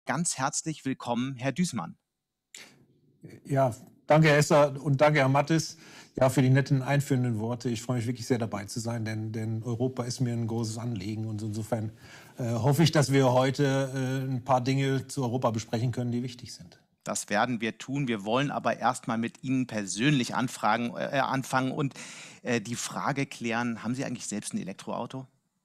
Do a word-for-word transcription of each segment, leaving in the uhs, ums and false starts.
ganz herzlich willkommen, Herr Düßmann. Ja, danke, Herr Esser, und danke, Herr Mattes, ja, für die netten einführenden Worte. Ich freue mich wirklich sehr, dabei zu sein, denn, denn Europa ist mir ein großes Anliegen. Und insofern äh, hoffe ich, dass wir heute äh, ein paar Dinge zu Europa besprechen können, die wichtig sind. Das werden wir tun. Wir wollen aber erst mal mit Ihnen persönlich anfragen, äh, anfangen und äh, die Frage klären, haben Sie eigentlich selbst ein Elektroauto?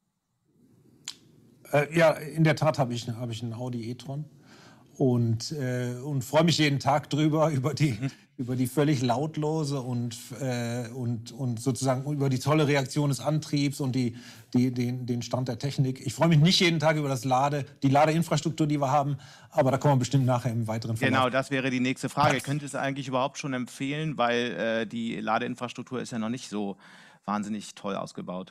Äh, ja, in der Tat habe ich, hab ich einen Audi e-tron und, äh, und freue mich jeden Tag drüber, über die, Mhm. über die völlig lautlose und, äh, und, und sozusagen über die tolle Reaktion des Antriebs und die, die, den, den Stand der Technik. Ich freue mich nicht jeden Tag über das Lade, die Ladeinfrastruktur, die wir haben, aber da kommen wir bestimmt nachher im weiteren Verlauf. Genau, das wäre die nächste Frage. Könnt ihr es eigentlich überhaupt schon empfehlen, weil äh, die Ladeinfrastruktur ist ja noch nicht so wahnsinnig toll ausgebaut.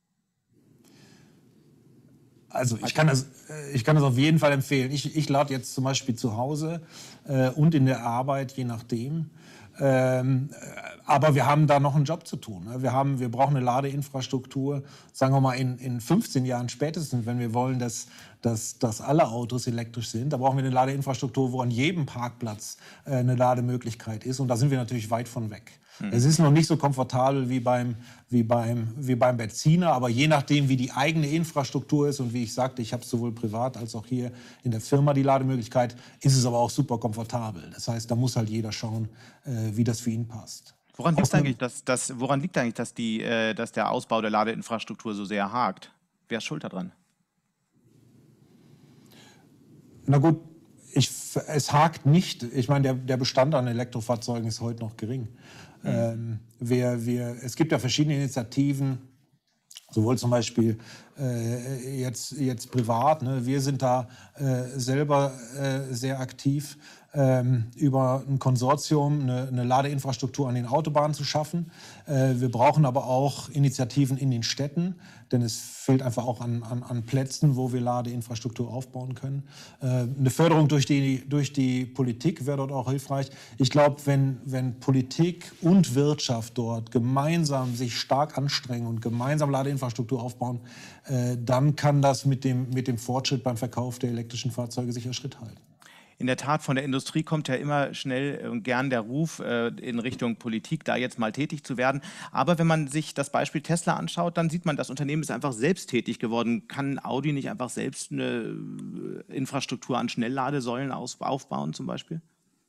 Also ich kann, das, äh, ich kann das auf jeden Fall empfehlen. Ich, ich lade jetzt zum Beispiel zu Hause äh, und in der Arbeit, je nachdem. Ähm, äh, aber wir haben da noch einen Job zu tun. Ne? Wir, haben, wir brauchen eine Ladeinfrastruktur, sagen wir mal in, in fünfzehn Jahren spätestens, wenn wir wollen, dass, dass, dass alle Autos elektrisch sind. Da brauchen wir eine Ladeinfrastruktur, wo an jedem Parkplatz äh, eine Lademöglichkeit ist. Und da sind wir natürlich weit von weg. Mhm. Es ist noch nicht so komfortabel wie beim, wie, beim, wie beim Benziner, aber je nachdem, wie die eigene Infrastruktur ist und wie ich sagte, ich habe sowohl privat als auch hier in der Firma die Lademöglichkeit, ist es aber auch super komfortabel. Das heißt, da muss halt jeder schauen, äh, wie das für ihn passt. Woran liegt eigentlich, dass, dass, woran liegt eigentlich, dass, die, äh, dass der Ausbau der Ladeinfrastruktur so sehr hakt? Wer ist schuld daran? Na gut, ich, es hakt nicht. Ich meine, der, der Bestand an Elektrofahrzeugen ist heute noch gering. Mhm. Ähm, wir, wir, es gibt ja verschiedene Initiativen, sowohl zum Beispiel äh, jetzt, jetzt privat. Ne? Wir sind da äh, selber äh, sehr aktiv, ähm, über ein Konsortium eine, eine Ladeinfrastruktur an den Autobahnen zu schaffen. Äh, wir brauchen aber auch Initiativen in den Städten, denn es fehlt einfach auch an, an, an Plätzen, wo wir Ladeinfrastruktur aufbauen können. Äh, eine Förderung durch die, durch die Politik wäre dort auch hilfreich. Ich glaube, wenn, wenn Politik und Wirtschaft dort gemeinsam sich stark anstrengen und gemeinsam Ladeinfrastruktur aufbauen, äh, dann kann das mit dem, mit dem Fortschritt beim Verkauf der elektrischen Fahrzeuge sicher Schritt halten. In der Tat, von der Industrie kommt ja immer schnell und gern der Ruf äh, in Richtung Politik, da jetzt mal tätig zu werden. Aber wenn man sich das Beispiel Tesla anschaut, dann sieht man, das Unternehmen ist einfach selbst tätig geworden. Kann Audi nicht einfach selbst eine Infrastruktur an Schnellladesäulen aus, aufbauen zum Beispiel?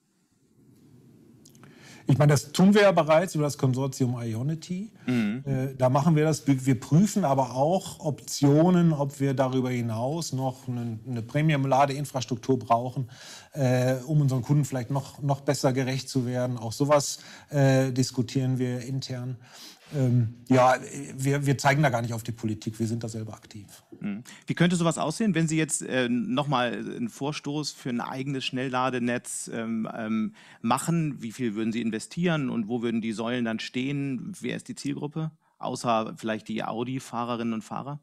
Ich meine, das tun wir ja bereits über das Konsortium Ionity. Mhm. Äh, da machen wir das. Wir prüfen aber auch Optionen, ob wir darüber hinaus noch eine, eine Premium-Ladeinfrastruktur brauchen, äh, um unseren Kunden vielleicht noch, noch besser gerecht zu werden. Auch sowas äh, diskutieren wir intern. Ähm, ja, wir, wir zeigen da gar nicht auf die Politik, wir sind da selber aktiv. Wie könnte sowas aussehen, wenn Sie jetzt äh, nochmal einen Vorstoß für ein eigenes Schnellladenetz ähm, ähm, machen? Wie viel würden Sie investieren und wo würden die Säulen dann stehen? Wer ist die Zielgruppe? Außer vielleicht die Audi-Fahrerinnen und Fahrer?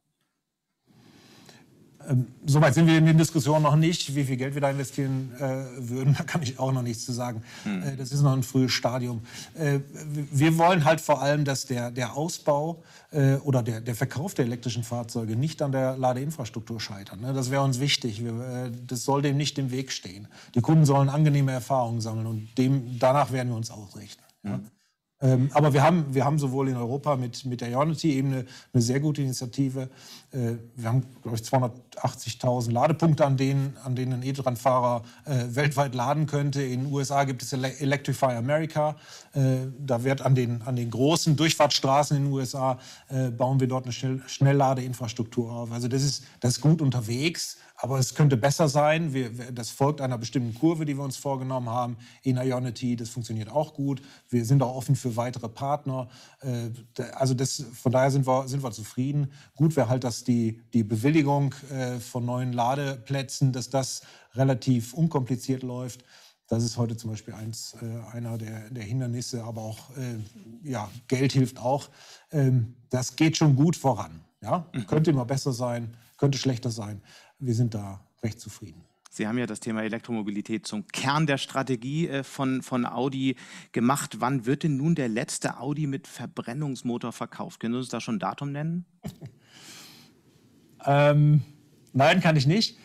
Ähm, Soweit sind wir in den Diskussionen noch nicht. Wie viel Geld wir da investieren äh, würden, da kann ich auch noch nichts zu sagen. Hm. Äh, das ist noch ein frühes Stadium. Äh, wir wollen halt vor allem, dass der, der Ausbau äh, oder der, der Verkauf der elektrischen Fahrzeuge nicht an der Ladeinfrastruktur scheitern. Ne? Das wäre uns wichtig. Wir, äh, das soll dem nicht im Weg stehen. Die Kunden sollen angenehme Erfahrungen sammeln und dem, danach werden wir uns ausrichten. Hm. Ja? Ähm, aber wir haben, wir haben sowohl in Europa mit, mit der Ionity eben eine, eine sehr gute Initiative. Äh, wir haben, glaube ich, zweihundertachtzigtausend Ladepunkte, an denen, an denen ein E-Tron-Fahrer äh, weltweit laden könnte. In den U S A gibt es Ele Electrify America. Äh, da wird an den, an den großen Durchfahrtsstraßen in den U S A äh, bauen wir dort eine Schnell Schnellladeinfrastruktur auf. Also das ist, das ist gut unterwegs. Aber es könnte besser sein. Wir, das folgt einer bestimmten Kurve, die wir uns vorgenommen haben. In Ionity, das funktioniert auch gut. Wir sind auch offen für weitere Partner. Also das, von daher sind wir, sind wir zufrieden. Gut wäre halt, dass die, die Bewilligung von neuen Ladeplätzen, dass das relativ unkompliziert läuft. Das ist heute zum Beispiel eins, äh, einer der, der Hindernisse. Aber auch äh, ja, Geld hilft auch. Ähm, das geht schon gut voran. Ja? Mhm. Könnte immer besser sein, könnte schlechter sein. Wir sind da recht zufrieden. Sie haben ja das Thema Elektromobilität zum Kern der Strategie äh, von, von Audi gemacht. Wann wird denn nun der letzte Audi mit Verbrennungsmotor verkauft? Können Sie uns da schon ein Datum nennen? ähm, nein, kann ich nicht.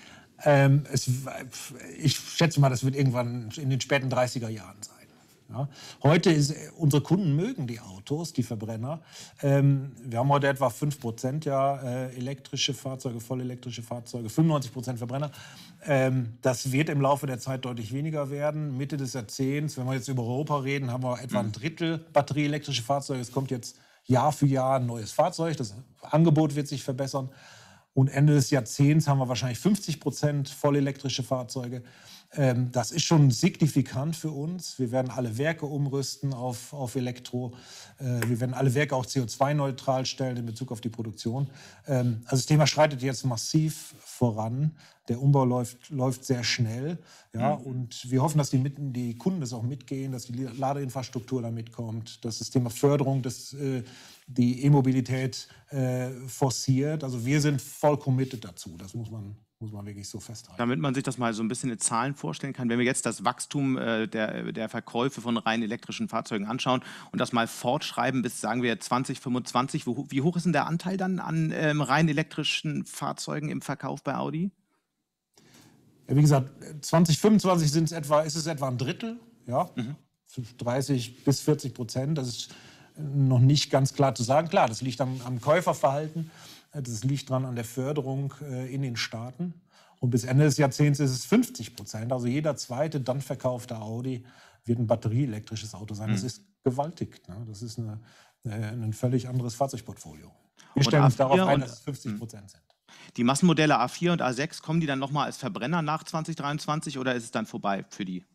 Ähm, es, ich schätze mal, das wird irgendwann in den späten dreißiger Jahren sein. Ja. Heute ist, unsere Kunden mögen die Autos, die Verbrenner. Ähm, wir haben heute etwa fünf Prozent ja, äh, elektrische Fahrzeuge, vollelektrische Fahrzeuge, fünfundneunzig Prozent Verbrenner. Ähm, das wird im Laufe der Zeit deutlich weniger werden. Mitte des Jahrzehnts, wenn wir jetzt über Europa reden, haben wir etwa ein Drittel batterieelektrische Fahrzeuge. Es kommt jetzt Jahr für Jahr ein neues Fahrzeug. Das Angebot wird sich verbessern. Und Ende des Jahrzehnts haben wir wahrscheinlich fünfzig Prozent vollelektrische Fahrzeuge. Ähm, das ist schon signifikant für uns. Wir werden alle Werke umrüsten auf, auf Elektro. Äh, wir werden alle Werke auch C O zwei neutral stellen in Bezug auf die Produktion. Ähm, also das Thema schreitet jetzt massiv voran. Der Umbau läuft, läuft sehr schnell. Ja, mhm. Und wir hoffen, dass die, mitten, die Kunden das auch mitgehen, dass die Ladeinfrastruktur da mitkommt, dass das Thema Förderung, das, äh, die E-Mobilität äh, forciert. Also wir sind voll committed dazu. Das muss man muss man wirklich so festhalten. Damit man sich das mal so ein bisschen in Zahlen vorstellen kann, wenn wir jetzt das Wachstum äh, der, der Verkäufe von rein elektrischen Fahrzeugen anschauen und das mal fortschreiben bis, sagen wir, zwanzig fünfundzwanzig, wo, wie hoch ist denn der Anteil dann an ähm, rein elektrischen Fahrzeugen im Verkauf bei Audi? Ja, wie gesagt, zwanzig fünfundzwanzig sind es etwa, ist es etwa ein Drittel, ja, mhm. dreißig bis vierzig Prozent. Das ist noch nicht ganz klar zu sagen. Klar, das liegt am, am Käuferverhalten. Das liegt dran an der Förderung äh, in den Staaten. Und bis Ende des Jahrzehnts ist es fünfzig Prozent. Also jeder zweite dann verkaufte Audi wird ein batterieelektrisches Auto sein. Mhm. Das ist gewaltig. Ne? Das ist eine, äh, ein völlig anderes Fahrzeugportfolio. Wir stellen uns darauf ein, dass es fünfzig Prozent sind. Die Massenmodelle A vier und A sechs, kommen die dann nochmal als Verbrenner nach zwanzig dreiundzwanzig oder ist es dann vorbei für die?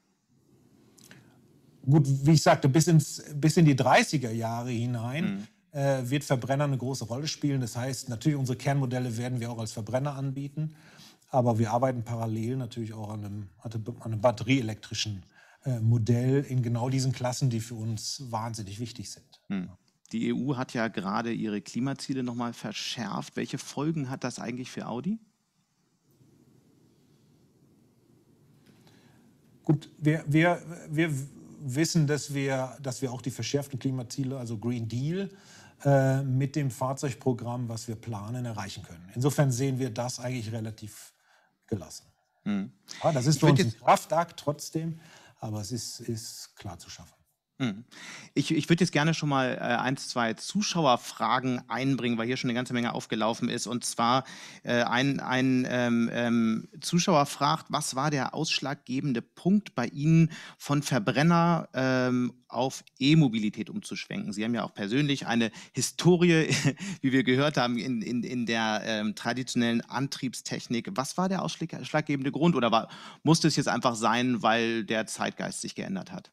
Gut, wie ich sagte, bis, ins, bis in die dreißiger Jahre hinein mhm. äh, wird Verbrenner eine große Rolle spielen. Das heißt, natürlich unsere Kernmodelle werden wir auch als Verbrenner anbieten, aber wir arbeiten parallel natürlich auch an einem, an einem batterieelektrischen äh, Modell in genau diesen Klassen, die für uns wahnsinnig wichtig sind. Mhm. Die E U hat ja gerade ihre Klimaziele noch mal verschärft. Welche Folgen hat das eigentlich für Audi? Gut, wir, wir, wir wissen, dass wir, dass wir auch die verschärften Klimaziele, also Green Deal, äh, mit dem Fahrzeugprogramm, was wir planen, erreichen können. Insofern sehen wir das eigentlich relativ gelassen. Hm. Ja, das ist für uns ein Kraftakt trotzdem, aber es ist, ist klar zu schaffen. Ich, ich würde jetzt gerne schon mal äh, ein, zwei Zuschauerfragen einbringen, weil hier schon eine ganze Menge aufgelaufen ist. Und zwar äh, ein, ein ähm, ähm, Zuschauer fragt, was war der ausschlaggebende Punkt bei Ihnen, von Verbrenner ähm, auf E-Mobilität umzuschwenken? Sie haben ja auch persönlich eine Historie, wie wir gehört haben, in, in, in der ähm, traditionellen Antriebstechnik. Was war der ausschlaggebende Grund oder war, musste es jetzt einfach sein, weil der Zeitgeist sich geändert hat?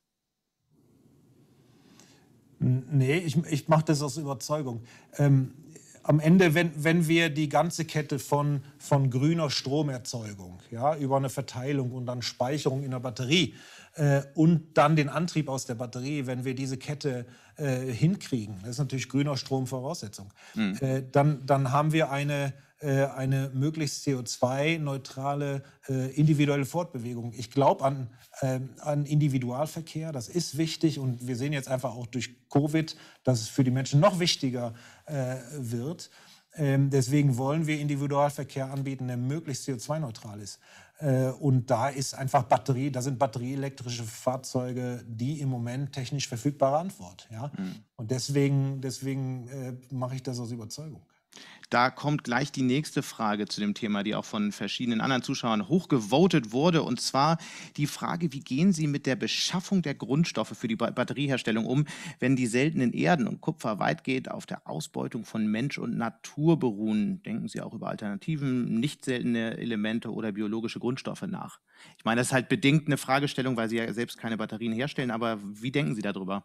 Nee, ich, ich mache das aus Überzeugung. Ähm, am Ende, wenn, wenn wir die ganze Kette von, von grüner Stromerzeugung, ja, über eine Verteilung und dann Speicherung in der Batterie äh, und dann den Antrieb aus der Batterie, wenn wir diese Kette äh, hinkriegen, das ist natürlich grüner Strom Voraussetzung, mhm. äh, dann, dann haben wir eine, äh, eine möglichst C O zwei neutrale äh, individuelle Fortbewegung. Ich glaube an, äh, an Individualverkehr, das ist wichtig und wir sehen jetzt einfach auch durch Covid, dass es für die Menschen noch wichtiger äh, wird. Ähm, deswegen wollen wir Individualverkehr anbieten, der möglichst C O zwei neutral ist. Äh, und da ist einfach Batterie, da sind batterieelektrische Fahrzeuge die im Moment technisch verfügbare Antwort. Ja? Mhm. Und deswegen, deswegen äh, mache ich das aus Überzeugung. Da kommt gleich die nächste Frage zu dem Thema, die auch von verschiedenen anderen Zuschauern hochgevotet wurde. Und zwar die Frage, wie gehen Sie mit der Beschaffung der Grundstoffe für die Batterieherstellung um, wenn die seltenen Erden und Kupfer weitgehend auf der Ausbeutung von Mensch und Natur beruhen? Denken Sie auch über Alternativen, nicht seltene Elemente oder biologische Grundstoffe nach? Ich meine, das ist halt bedingt eine Fragestellung, weil Sie ja selbst keine Batterien herstellen. Aber wie denken Sie darüber?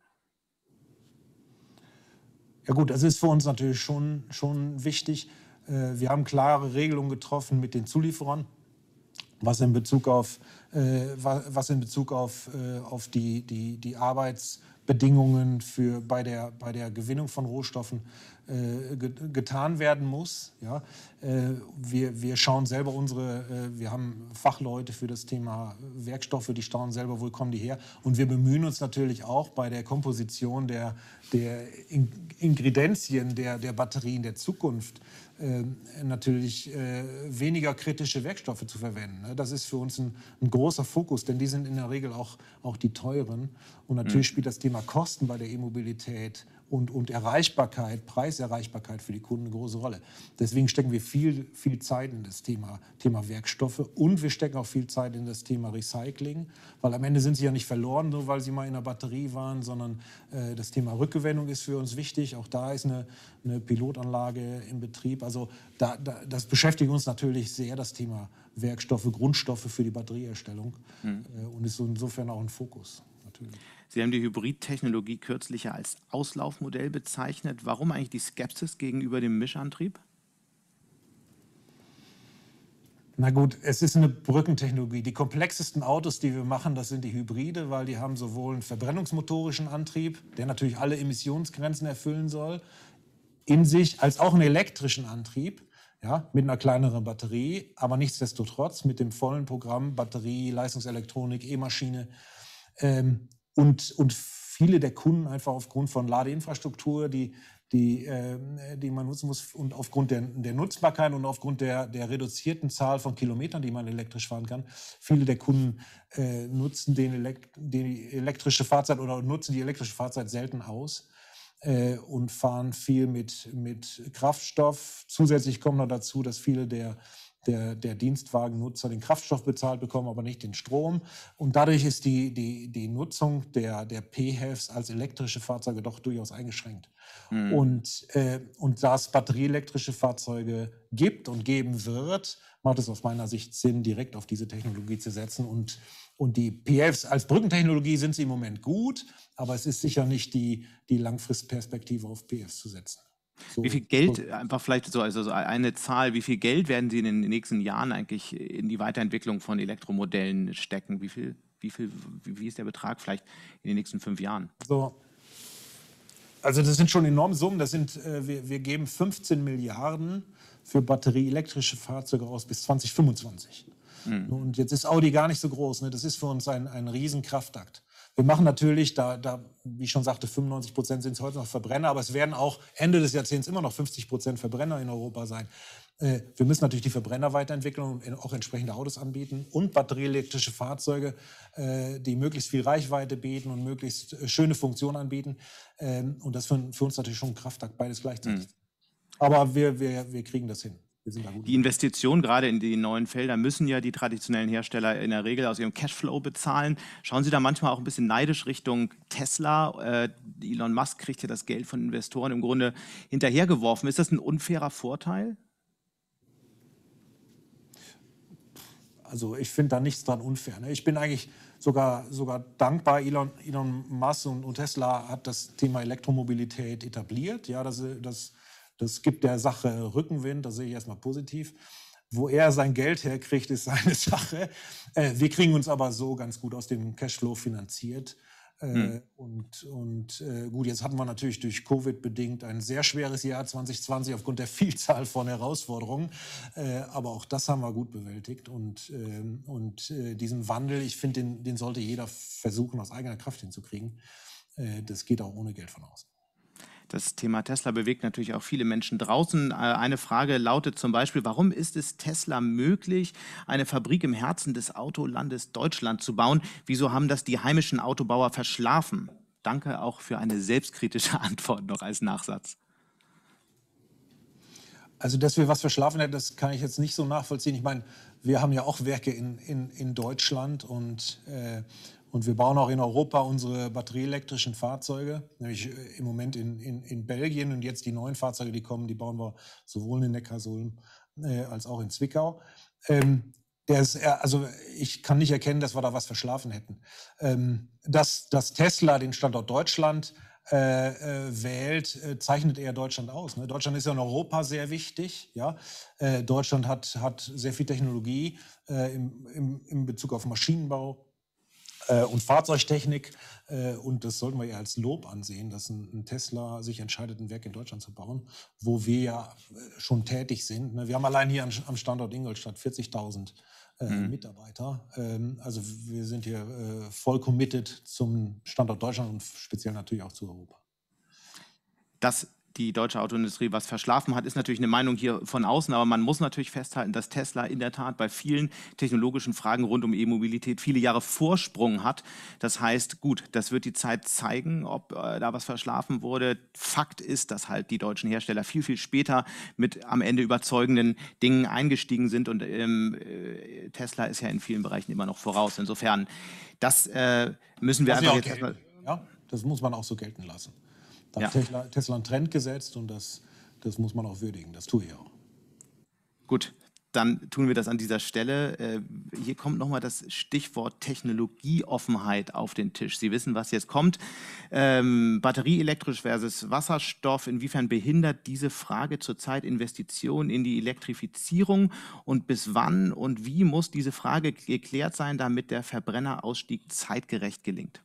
Ja gut, das ist für uns natürlich schon, schon wichtig. Wir haben klare Regelungen getroffen mit den Zulieferern, was in Bezug auf, was in Bezug auf, auf die, die, die Arbeitsbedingungen für, bei, der, bei der Gewinnung von Rohstoffen getan werden muss. Ja, wir, wir schauen selber unsere, wir haben Fachleute für das Thema Werkstoffe, die schauen selber, wo kommen die her. Und wir bemühen uns natürlich auch bei der Komposition der, der Ingredienzien der, der Batterien der Zukunft, äh, natürlich äh, weniger kritische Werkstoffe zu verwenden. Ne? Das ist für uns ein, ein großer Fokus, denn die sind in der Regel auch, auch die teuren. Und natürlich spielt das Thema Kosten bei der E-Mobilität und, und Erreichbarkeit, Preiserreichbarkeit für die Kunden eine große Rolle. Deswegen stecken wir viel, viel Zeit in das Thema, Thema Werkstoffe und wir stecken auch viel Zeit in das Thema Recycling, weil am Ende sind sie ja nicht verloren, nur weil sie mal in der Batterie waren, sondern äh, das Thema Rückgewinnung ist für uns wichtig. Auch da ist eine, eine Pilotanlage im Betrieb. Also da, da, das beschäftigt uns natürlich sehr, das Thema Werkstoffe, Grundstoffe für die Batterieherstellung mhm. äh, und ist so insofern auch ein Fokus natürlich. Sie haben die Hybridtechnologie kürzlich ja als Auslaufmodell bezeichnet. Warum eigentlich die Skepsis gegenüber dem Mischantrieb? Na gut, es ist eine Brückentechnologie. Die komplexesten Autos, die wir machen, das sind die Hybride, weil die haben sowohl einen verbrennungsmotorischen Antrieb, der natürlich alle Emissionsgrenzen erfüllen soll, in sich, als auch einen elektrischen Antrieb, ja, mit einer kleineren Batterie, aber nichtsdestotrotz mit dem vollen Programm Batterie, Leistungselektronik, E-Maschine. Ähm, und, und viele der Kunden einfach aufgrund von Ladeinfrastruktur, die, die, äh, die man nutzen muss und aufgrund der, der Nutzbarkeit und aufgrund der, der reduzierten Zahl von Kilometern, die man elektrisch fahren kann, viele der Kunden äh, nutzen den Elekt die elektrische Fahrzeit oder nutzen die elektrische Fahrzeit selten aus äh, und fahren viel mit, mit Kraftstoff. Zusätzlich kommt noch dazu, dass viele der Der, der Dienstwagennutzer den Kraftstoff bezahlt bekommen, aber nicht den Strom. Und dadurch ist die, die, die Nutzung der, der P H E Vs als elektrische Fahrzeuge doch durchaus eingeschränkt. Mhm. Und, äh, und da es batterieelektrische Fahrzeuge gibt und geben wird, macht es aus meiner Sicht Sinn, direkt auf diese Technologie zu setzen. Und, und die P H E Vs als Brückentechnologie sind sie im Moment gut, aber es ist sicher nicht die, die Langfristperspektive auf P H E Vs zu setzen. So, wie viel Geld, so. einfach vielleicht so, also so eine Zahl, wie viel Geld werden Sie in den nächsten Jahren eigentlich in die Weiterentwicklung von Elektromodellen stecken? Wie viel, wie viel, wie ist der Betrag vielleicht in den nächsten fünf Jahren? So. Also das sind schon enorme Summen. Das sind, äh, wir, wir geben fünfzehn Milliarden für batterieelektrische Fahrzeuge aus bis zwanzig fünfundzwanzig. Mhm. Und jetzt ist Audi gar nicht so groß. Ne? Das ist für uns ein, ein Riesenkraftakt. Wir machen natürlich, da, da, wie ich schon sagte, fünfundneunzig Prozent sind es heute noch Verbrenner, aber es werden auch Ende des Jahrzehnts immer noch fünfzig Prozent Verbrenner in Europa sein. Äh, wir müssen natürlich die Verbrenner weiterentwickeln und auch entsprechende Autos anbieten und batterieelektrische Fahrzeuge, äh, die möglichst viel Reichweite bieten und möglichst äh, schöne Funktionen anbieten. Ähm, und das ist für, für uns natürlich schon ein Kraftakt, beides gleichzeitig. Mhm. Aber wir, wir, wir kriegen das hin. Die Investitionen gerade in die neuen Felder müssen ja die traditionellen Hersteller in der Regel aus ihrem Cashflow bezahlen. Schauen Sie da manchmal auch ein bisschen neidisch Richtung Tesla? Äh, Elon Musk kriegt ja das Geld von Investoren im Grunde hinterhergeworfen. Ist das ein unfairer Vorteil? Also ich finde da nichts dran unfair. Ne? Ich bin eigentlich sogar, sogar dankbar. Elon, Elon Musk und, und Tesla hat das Thema Elektromobilität etabliert. Ja, das, das Das gibt der Sache Rückenwind, das sehe ich erstmal positiv. Wo er sein Geld herkriegt, ist seine Sache. Äh, wir kriegen uns aber so ganz gut aus dem Cashflow finanziert. Äh, hm. Und, und äh, gut, jetzt hatten wir natürlich durch Covid bedingt ein sehr schweres Jahr zwanzig zwanzig aufgrund der Vielzahl von Herausforderungen. Äh, aber auch das haben wir gut bewältigt. Und, äh, und äh, diesen Wandel, ich finde, den, den sollte jeder versuchen, aus eigener Kraft hinzukriegen. Äh, das geht auch ohne Geld von außen. Das Thema Tesla bewegt natürlich auch viele Menschen draußen. Eine Frage lautet zum Beispiel, warum ist es Tesla möglich, eine Fabrik im Herzen des Autolandes Deutschland zu bauen? Wieso haben das die heimischen Autobauer verschlafen? Danke auch für eine selbstkritische Antwort noch als Nachsatz. Also, dass wir was verschlafen hätten, das kann ich jetzt nicht so nachvollziehen. Ich meine, wir haben ja auch Werke in, in, in Deutschland und äh, Und wir bauen auch in Europa unsere batterieelektrischen Fahrzeuge, nämlich im Moment in, in, in Belgien. Und jetzt die neuen Fahrzeuge, die kommen, die bauen wir sowohl in Neckarsulm äh, als auch in Zwickau. Ähm, der ist, also ich kann nicht erkennen, dass wir da was verschlafen hätten. Ähm, dass, dass Tesla den Standort Deutschland äh, äh, wählt, äh, zeichnet eher Deutschland aus. Ne? Deutschland ist ja in Europa sehr wichtig. Ja? Äh, Deutschland hat, hat sehr viel Technologie äh, im, im, in Bezug auf Maschinenbau und Fahrzeugtechnik. Und das sollten wir ja als Lob ansehen, dass ein Tesla sich entscheidet, ein Werk in Deutschland zu bauen, wo wir ja schon tätig sind. Wir haben allein hier am Standort Ingolstadt vierzigtausend mhm. Mitarbeiter. Also wir sind hier voll committed zum Standort Deutschland und speziell natürlich auch zu Europa. Das die deutsche Autoindustrie was verschlafen hat, ist natürlich eine Meinung hier von außen, aber man muss natürlich festhalten, dass Tesla in der Tat bei vielen technologischen Fragen rund um E-Mobilität viele Jahre Vorsprung hat. Das heißt, gut, das wird die Zeit zeigen, ob äh, da was verschlafen wurde. Fakt ist, dass halt die deutschen Hersteller viel, viel später mit am Ende überzeugenden Dingen eingestiegen sind und ähm, äh, Tesla ist ja in vielen Bereichen immer noch voraus. Insofern, das äh, müssen wir Das ist einfach ja auch jetzt erstmal... gelten. Ja, das muss man auch so gelten lassen. Da Ja. hat Tesla, Tesla einen Trend gesetzt und das, das muss man auch würdigen. Das tue ich auch. Gut, dann tun wir das an dieser Stelle. Äh, hier kommt nochmal das Stichwort Technologieoffenheit auf den Tisch. Sie wissen, was jetzt kommt. Ähm, batterieelektrisch versus Wasserstoff. Inwiefern behindert diese Frage zurzeit Investitionen in die Elektrifizierung? Und bis wann und wie muss diese Frage geklärt sein, damit der Verbrennerausstieg zeitgerecht gelingt?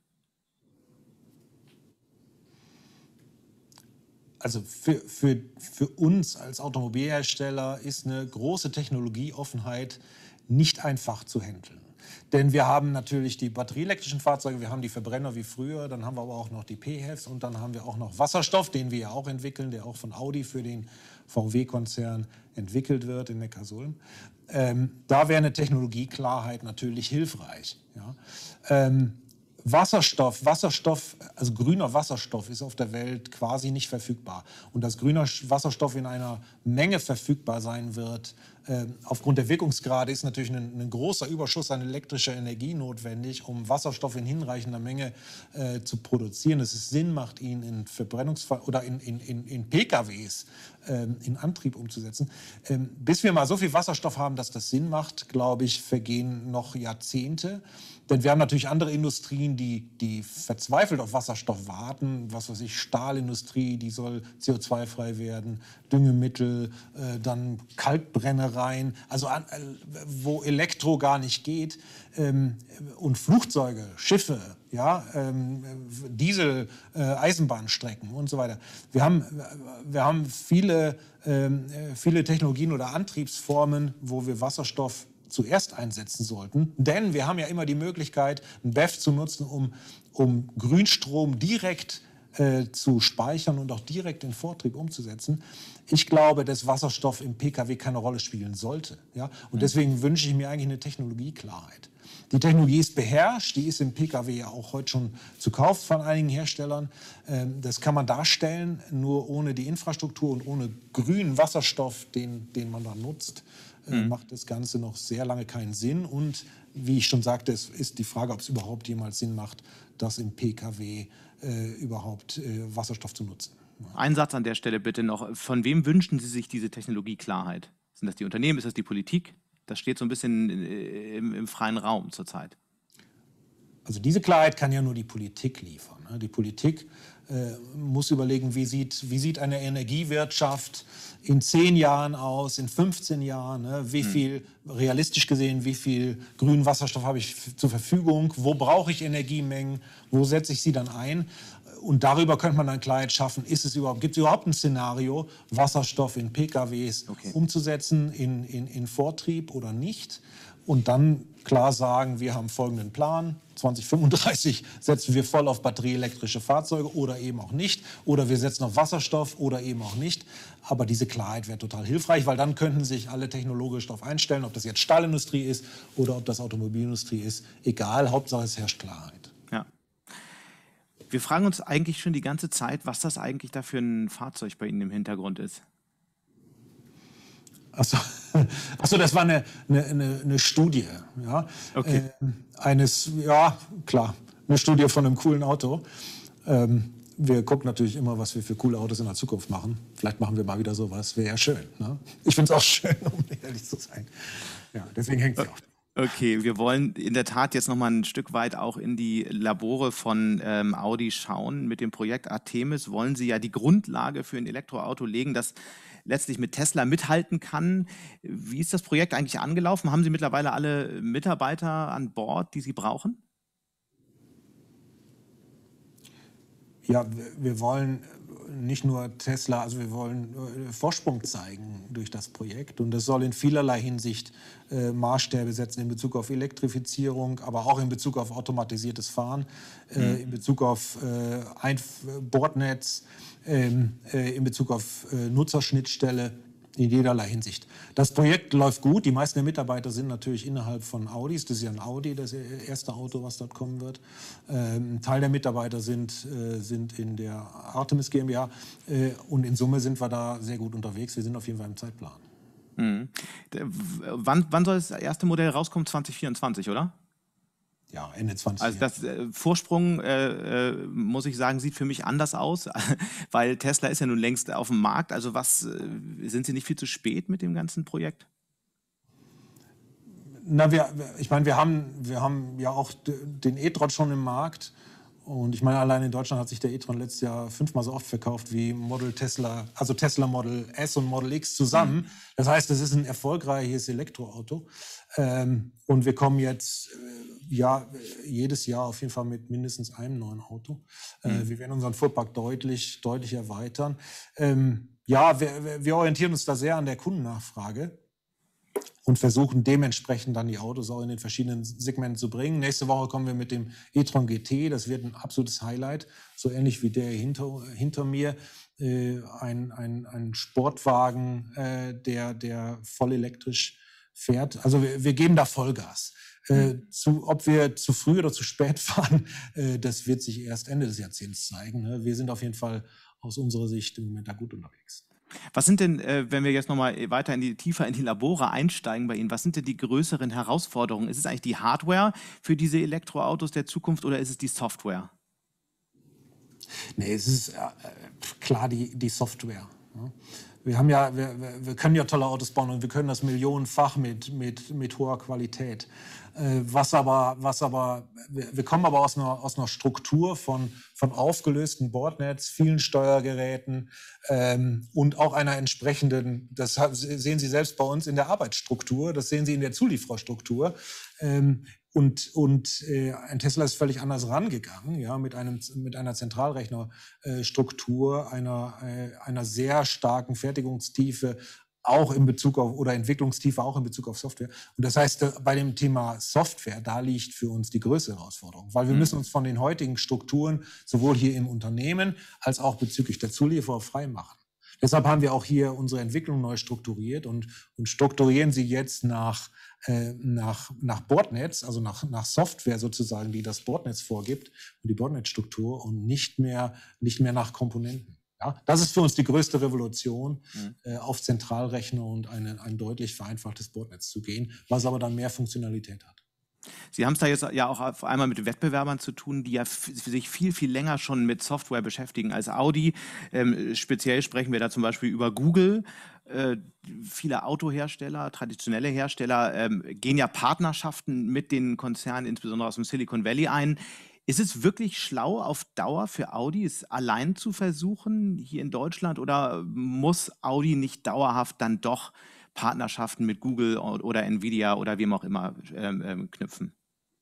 Also für, für, für uns als Automobilhersteller ist eine große Technologieoffenheit nicht einfach zu handeln. Denn wir haben natürlich die batterieelektrischen Fahrzeuge, wir haben die Verbrenner wie früher, dann haben wir aber auch noch die P HEVs und dann haben wir auch noch Wasserstoff, den wir ja auch entwickeln, der auch von Audi für den V W-Konzern entwickelt wird in Neckarsulm. Ähm, da wäre eine Technologieklarheit natürlich hilfreich. Ja. Ähm, Wasserstoff, Wasserstoff, also grüner Wasserstoff ist auf der Welt quasi nicht verfügbar. Und dass grüner Wasserstoff in einer Menge verfügbar sein wird, äh, aufgrund der Wirkungsgrade ist natürlich ein, ein großer Überschuss an elektrischer Energie notwendig, um Wasserstoff in hinreichender Menge äh, zu produzieren. Dass es Sinn macht, ihn in Verbrennungsfall oder in, in, in, in P K Ws äh, in Antrieb umzusetzen. Ähm, bis wir mal so viel Wasserstoff haben, dass das Sinn macht, glaube ich, vergehen noch Jahrzehnte. Denn wir haben natürlich andere Industrien, die, die verzweifelt auf Wasserstoff warten. Was weiß ich, Stahlindustrie, die soll C O zwei frei werden, Düngemittel, äh, dann Kalkbrennereien, also an, äh, wo Elektro gar nicht geht. Ähm, und Flugzeuge, Schiffe, ja, ähm, Diesel, äh, Eisenbahnstrecken und so weiter. Wir haben, wir haben viele, ähm, viele Technologien oder Antriebsformen, wo wir Wasserstoff zuerst einsetzen sollten. Denn wir haben ja immer die Möglichkeit, ein B E F zu nutzen, um, um Grünstrom direkt äh, zu speichern und auch direkt in Vortrieb umzusetzen. Ich glaube, dass Wasserstoff im P K W keine Rolle spielen sollte. Ja? Und deswegen wünsche ich mir eigentlich eine Technologieklarheit. Die Technologie ist beherrscht, die ist im P K W ja auch heute schon zu kaufen von einigen Herstellern. Ähm, das kann man darstellen, nur ohne die Infrastruktur und ohne grünen Wasserstoff, den, den man dann nutzt, Mhm. macht das Ganze noch sehr lange keinen Sinn. Und wie ich schon sagte, es ist die Frage, ob es überhaupt jemals Sinn macht, das im P K W äh, überhaupt äh, Wasserstoff zu nutzen. Ja. Ein Satz an der Stelle bitte noch. Von wem wünschen Sie sich diese Technologieklarheit? Sind das die Unternehmen, ist das die Politik? Das steht so ein bisschen im, im freien Raum zurzeit. Also diese Klarheit kann ja nur die Politik liefern. Die Politik äh, muss überlegen, wie sieht, wie sieht eine Energiewirtschaft in zehn Jahren aus, in fünfzehn Jahren, ne? Wie viel, realistisch gesehen, wie viel grünen Wasserstoff habe ich zur Verfügung, wo brauche ich Energiemengen, wo setze ich sie dann ein? Und darüber könnte man dann Klarheit schaffen, ist es überhaupt, gibt es überhaupt ein Szenario, Wasserstoff in P K Ws okay. umzusetzen, in, in, in Vortrieb oder nicht? Und dann klar sagen, wir haben folgenden Plan, zwanzig fünfunddreißig setzen wir voll auf batterieelektrische Fahrzeuge oder eben auch nicht. Oder wir setzen auf Wasserstoff oder eben auch nicht. Aber diese Klarheit wäre total hilfreich, weil dann könnten sich alle technologisch darauf einstellen, ob das jetzt Stahlindustrie ist oder ob das Automobilindustrie ist. Egal, Hauptsache es herrscht Klarheit. Ja. Wir fragen uns eigentlich schon die ganze Zeit, was das eigentlich da für ein Fahrzeug bei Ihnen im Hintergrund ist. Achso, Achso, das war eine, eine, eine Studie, ja, okay. äh, eines, ja, klar, eine Studie von einem coolen Auto. Ähm, wir gucken natürlich immer, was wir für coole Autos in der Zukunft machen. Vielleicht machen wir mal wieder sowas, wäre ja schön. Ne? Ich finde es auch schön, um ehrlich zu sein. Ja, deswegen hängt es auch. Okay, wir wollen in der Tat jetzt noch mal ein Stück weit auch in die Labore von ähm, Audi schauen. Mit dem Projekt Artemis wollen Sie ja die Grundlage für ein Elektroauto legen, das letztlich mit Tesla mithalten kann. Wie ist das Projekt eigentlich angelaufen? Haben Sie mittlerweile alle Mitarbeiter an Bord, die Sie brauchen? Ja, wir wollen nicht nur Tesla, also wir wollen äh, Vorsprung zeigen durch das Projekt. Und das soll in vielerlei Hinsicht äh, Maßstäbe setzen in Bezug auf Elektrifizierung, aber auch in Bezug auf automatisiertes Fahren, äh, mhm. in Bezug auf äh, Einf Bordnetz, ähm, äh, in Bezug auf äh, Nutzerschnittstelle. In jederlei Hinsicht. Das Projekt läuft gut. Die meisten der Mitarbeiter sind natürlich innerhalb von Audis. Das ist ja ein Audi, das erste Auto, was dort kommen wird. Ähm, ein Teil der Mitarbeiter sind, äh, sind in der Artemis GmbH. Äh, und in Summe sind wir da sehr gut unterwegs. Wir sind auf jeden Fall im Zeitplan. Mhm. Wann, wann soll das erste Modell rauskommen? zwanzig vierundzwanzig, oder? Ja, Ende zwanzig. Also das äh, Vorsprung, äh, äh, muss ich sagen, sieht für mich anders aus, weil Tesla ist ja nun längst auf dem Markt. Also was, äh, sind Sie nicht viel zu spät mit dem ganzen Projekt? Na, wir, ich meine, wir haben, wir haben ja auch den e-tron schon im Markt. Und ich meine, allein in Deutschland hat sich der e-tron letztes Jahr fünfmal so oft verkauft wie Model Tesla, also Tesla Model S und Model X zusammen. Das heißt, es ist ein erfolgreiches Elektroauto. Ähm, und wir kommen jetzt äh, ja, jedes Jahr auf jeden Fall mit mindestens einem neuen Auto. Äh, mhm. Wir werden unseren Fuhrpark deutlich, deutlich erweitern. Ähm, ja, wir, wir orientieren uns da sehr an der Kundennachfrage und versuchen dementsprechend dann die Autos auch in den verschiedenen Segmenten zu bringen. Nächste Woche kommen wir mit dem e-tron G T, das wird ein absolutes Highlight, so ähnlich wie der hinter, hinter mir. Äh, ein, ein, ein Sportwagen, äh, der, der voll elektrisch fährt. Also wir, wir geben da Vollgas. Äh, zu, ob wir zu früh oder zu spät fahren, äh, das wird sich erst Ende des Jahrzehnts zeigen. Ne? Wir sind auf jeden Fall aus unserer Sicht im Moment da gut unterwegs. Was sind denn, äh, wenn wir jetzt nochmal weiter in die, tiefer in die Labore einsteigen bei Ihnen, was sind denn die größeren Herausforderungen? Ist es eigentlich die Hardware für diese Elektroautos der Zukunft oder ist es die Software? Nee, es ist äh, klar die, die Software. Ne? Wir haben ja, wir, wir können ja tolle Autos bauen und wir können das millionenfach mit, mit, mit hoher Qualität. Äh, was aber, was aber, wir, wir kommen aber aus einer, aus einer Struktur von, von aufgelösten Bordnetz, vielen Steuergeräten ähm, und auch einer entsprechenden, das sehen Sie selbst bei uns in der Arbeitsstruktur, das sehen Sie in der Zuliefererstruktur. Ähm, Und, und äh, ein Tesla ist völlig anders rangegangen, ja, mit, einem, mit einer Zentralrechnerstruktur, äh, einer, äh, einer sehr starken Fertigungstiefe, auch in Bezug auf, oder Entwicklungstiefe auch in Bezug auf Software. Und das heißt, bei dem Thema Software, da liegt für uns die größte Herausforderung, weil wir müssen uns von den heutigen Strukturen sowohl hier im Unternehmen als auch bezüglich der Zulieferer freimachen. Deshalb haben wir auch hier unsere Entwicklung neu strukturiert und, und strukturieren sie jetzt nach, äh, nach, nach Bordnetz, also nach, nach Software sozusagen, die das Bordnetz vorgibt und die Bordnetzstruktur und nicht mehr, nicht mehr nach Komponenten. Ja, das ist für uns die größte Revolution, mhm. äh, auf Zentralrechner und eine, ein deutlich vereinfachtes Bordnetz zu gehen, was aber dann mehr Funktionalität hat. Sie haben es da jetzt ja auch auf einmal mit Wettbewerbern zu tun, die ja sich viel, viel länger schon mit Software beschäftigen als Audi. Ähm, speziell sprechen wir da zum Beispiel über Google. Äh, viele Autohersteller, traditionelle Hersteller, ähm, gehen ja Partnerschaften mit den Konzernen, insbesondere aus dem Silicon Valley, ein. Ist es wirklich schlau, auf Dauer für Audi es allein zu versuchen hier in Deutschland oder muss Audi nicht dauerhaft dann doch Partnerschaften mit Google oder Nvidia oder wem auch immer ähm, ähm, knüpfen?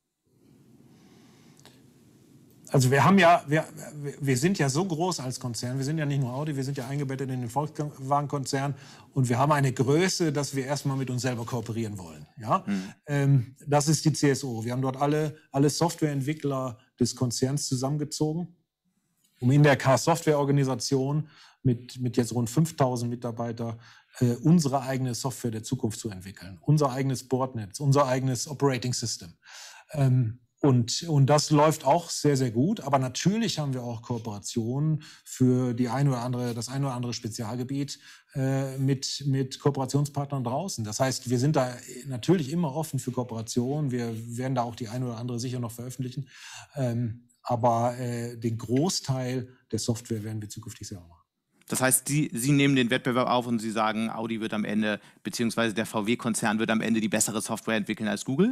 Also wir haben ja, wir, wir sind ja so groß als Konzern, wir sind ja nicht nur Audi, wir sind ja eingebettet in den Volkswagen-Konzern und wir haben eine Größe, dass wir erstmal mit uns selber kooperieren wollen. Ja? Mhm. Ähm, das ist die C S O. Wir haben dort alle, alle Softwareentwickler des Konzerns zusammengezogen, um in der Car-Software-Organisation mit, mit jetzt rund fünftausend Mitarbeitern äh, unsere eigene Software der Zukunft zu entwickeln, unser eigenes Bordnetz, unser eigenes Operating System. Ähm, Und, und das läuft auch sehr, sehr gut. Aber natürlich haben wir auch Kooperationen für die ein oder andere, das ein oder andere Spezialgebiet äh, mit, mit Kooperationspartnern draußen. Das heißt, wir sind da natürlich immer offen für Kooperationen. Wir werden da auch die ein oder andere sicher noch veröffentlichen. Ähm, aber äh, den Großteil der Software werden wir zukünftig selber machen. Das heißt, Sie, Sie nehmen den Wettbewerb auf und Sie sagen, Audi wird am Ende, beziehungsweise der V W-Konzern wird am Ende die bessere Software entwickeln als Google?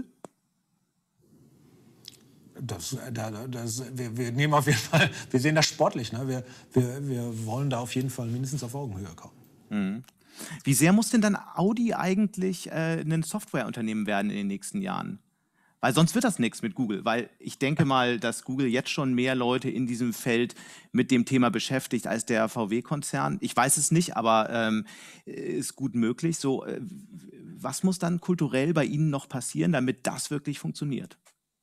Das, das, wir, wir nehmen auf jeden Fall, wir sehen das sportlich. Ne? Wir, wir, wir wollen da auf jeden Fall mindestens auf Augenhöhe kommen. Mhm. Wie sehr muss denn dann Audi eigentlich äh, ein Softwareunternehmen werden in den nächsten Jahren? Weil sonst wird das nichts mit Google. Weil ich denke mal, dass Google jetzt schon mehr Leute in diesem Feld mit dem Thema beschäftigt als der V W-Konzern. Ich weiß es nicht, aber ähm, ist gut möglich. So, äh, was muss dann kulturell bei Ihnen noch passieren, damit das wirklich funktioniert?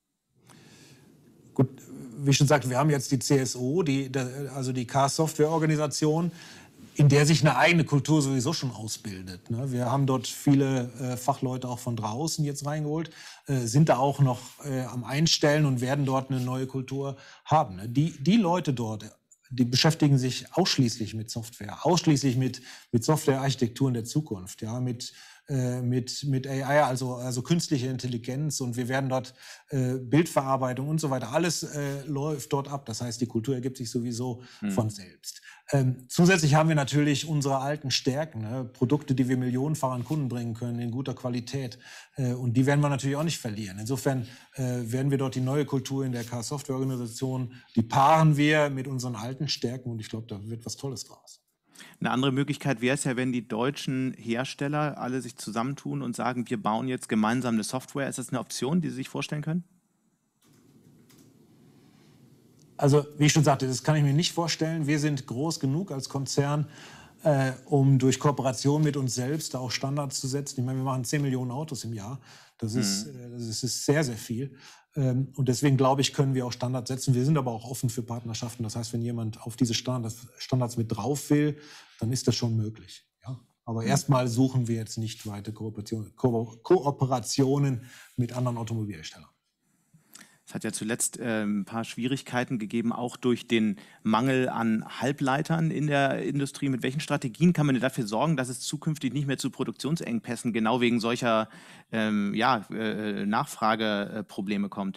Gut, wie schon gesagt, wir haben jetzt die C S O, die, also die Car-Software-Organisation, in der sich eine eigene Kultur sowieso schon ausbildet. Ne? Wir haben dort viele äh, Fachleute auch von draußen jetzt reingeholt, äh, sind da auch noch äh, am Einstellen und werden dort eine neue Kultur haben. Ne? Die, die Leute dort, die beschäftigen sich ausschließlich mit Software, ausschließlich mit, mit Softwarearchitekturen der Zukunft, ja, mit äh, mit, mit A I, also, also künstliche Intelligenz, und wir werden dort äh, Bildverarbeitung und so weiter, alles äh, läuft dort ab. Das heißt, die Kultur ergibt sich sowieso hm. von selbst. Ähm, zusätzlich haben wir natürlich unsere alten Stärken, ne? Produkte, die wir millionenfach an Kunden bringen können, in guter Qualität. Äh, und die werden wir natürlich auch nicht verlieren. Insofern äh, werden wir dort die neue Kultur in der Car-Software-Organisation, die paaren wir mit unseren alten Stärken, und ich glaube, da wird was Tolles draus. Eine andere Möglichkeit wäre es ja, wenn die deutschen Hersteller alle sich zusammentun und sagen, wir bauen jetzt gemeinsam eine Software. Ist das eine Option, die Sie sich vorstellen können? Also, wie ich schon sagte, das kann ich mir nicht vorstellen. Wir sind groß genug als Konzern, äh, um durch Kooperation mit uns selbst auch Standards zu setzen. Ich meine, wir machen zehn Millionen Autos im Jahr. Das ist, mhm. äh, das ist sehr, sehr viel. Ähm, und deswegen, glaube ich, können wir auch Standards setzen. Wir sind aber auch offen für Partnerschaften. Das heißt, wenn jemand auf diese Standards, Standards mit drauf will, dann ist das schon möglich. Ja? Aber mhm. erstmal suchen wir jetzt nicht weiter Kooperation, Ko Kooperationen mit anderen Automobilherstellern. Es hat ja zuletzt äh, ein paar Schwierigkeiten gegeben, auch durch den Mangel an Halbleitern in der Industrie. Mit welchen Strategien kann man denn dafür sorgen, dass es zukünftig nicht mehr zu Produktionsengpässen genau wegen solcher ähm, ja, äh, Nachfrageprobleme kommt?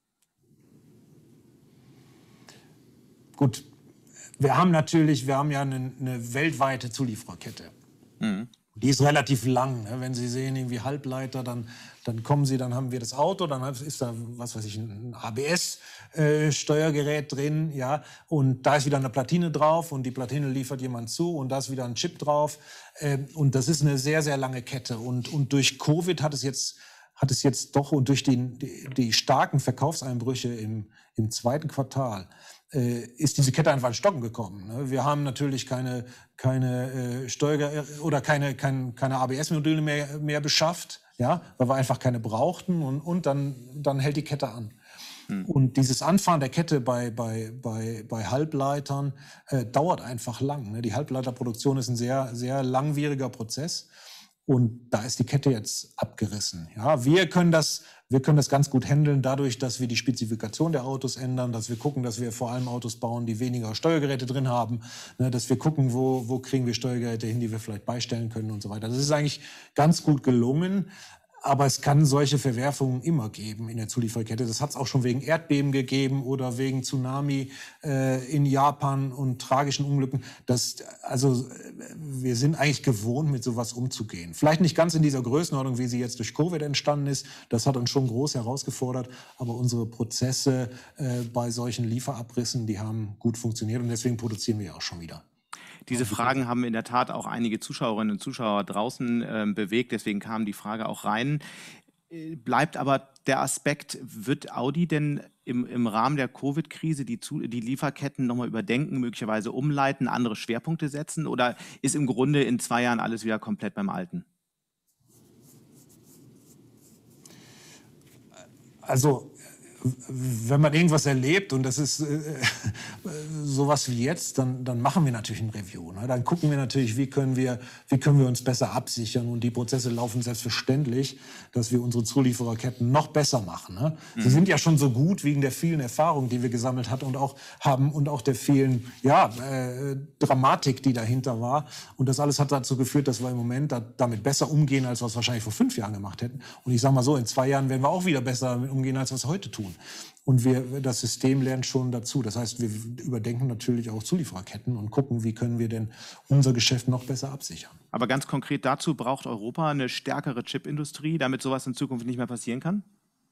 Gut, wir haben natürlich, wir haben ja eine, eine weltweite Zuliefererkette. Mhm. Die ist relativ lang. Ne? Wenn Sie sehen, irgendwie Halbleiter, dann, dann kommen Sie, dann haben wir das Auto, dann ist da, was weiß ich, ein A B S-Steuergerät äh, drin, ja, und da ist wieder eine Platine drauf und die Platine liefert jemand zu und da ist wieder ein Chip drauf. Äh, und das ist eine sehr, sehr lange Kette. Und, und durch Covid hat es jetzt, hat es jetzt doch, und durch die, die, die starken Verkaufseinbrüche im, im zweiten Quartal, ist diese Kette einfach ins Stocken gekommen. Wir haben natürlich keine, keine Steuer oder keine, keine, keine A B S-Module mehr, mehr beschafft, ja, weil wir einfach keine brauchten, und, und dann, dann hält die Kette an. Hm. Und dieses Anfahren der Kette bei, bei, bei, bei Halbleitern äh, dauert einfach lang. Ne? Die Halbleiterproduktion ist ein sehr, sehr langwieriger Prozess. Und da ist die Kette jetzt abgerissen. Ja, wir können das, wir können das ganz gut handeln, dadurch, dass wir die Spezifikation der Autos ändern, dass wir gucken, dass wir vor allem Autos bauen, die weniger Steuergeräte drin haben, ne, dass wir gucken, wo, wo kriegen wir Steuergeräte hin, die wir vielleicht beistellen können und so weiter. Das ist eigentlich ganz gut gelungen. Aber es kann solche Verwerfungen immer geben in der Zulieferkette. Das hat es auch schon wegen Erdbeben gegeben oder wegen Tsunami äh, in Japan und tragischen Unglücken. Das, also wir sind eigentlich gewohnt, mit sowas umzugehen. Vielleicht nicht ganz in dieser Größenordnung, wie sie jetzt durch Covid entstanden ist. Das hat uns schon groß herausgefordert. Aber unsere Prozesse äh, bei solchen Lieferabrissen, die haben gut funktioniert. Und deswegen produzieren wir auch schon wieder. Diese Fragen haben in der Tat auch einige Zuschauerinnen und Zuschauer draußen äh, bewegt, deswegen kam die Frage auch rein. Äh, bleibt aber der Aspekt, wird Audi denn im, im Rahmen der Covid-Krise die, die Lieferketten nochmal überdenken, möglicherweise umleiten, andere Schwerpunkte setzen, oder ist im Grunde in zwei Jahren alles wieder komplett beim Alten? Also wenn man irgendwas erlebt, und das ist äh, sowas wie jetzt, dann, dann machen wir natürlich ein Review. Ne? Dann gucken wir natürlich, wie können wir, wie können wir uns besser absichern. Und die Prozesse laufen selbstverständlich, dass wir unsere Zuliefererketten noch besser machen. Ne? Mhm. Sie sind ja schon so gut wegen der vielen Erfahrungen, die wir gesammelt hat und auch haben, und auch der vielen ja, äh, Dramatik, die dahinter war. Und das alles hat dazu geführt, dass wir im Moment da, damit besser umgehen, als wir es wahrscheinlich vor fünf Jahren gemacht hätten. Und ich sage mal so, in zwei Jahren werden wir auch wieder besser damit umgehen, als wir es heute tun. Und wir, das System lernt schon dazu. Das heißt, wir überdenken natürlich auch Zuliefererketten und gucken, wie können wir denn unser Geschäft noch besser absichern. Aber ganz konkret dazu braucht Europa eine stärkere Chipindustrie, damit sowas in Zukunft nicht mehr passieren kann?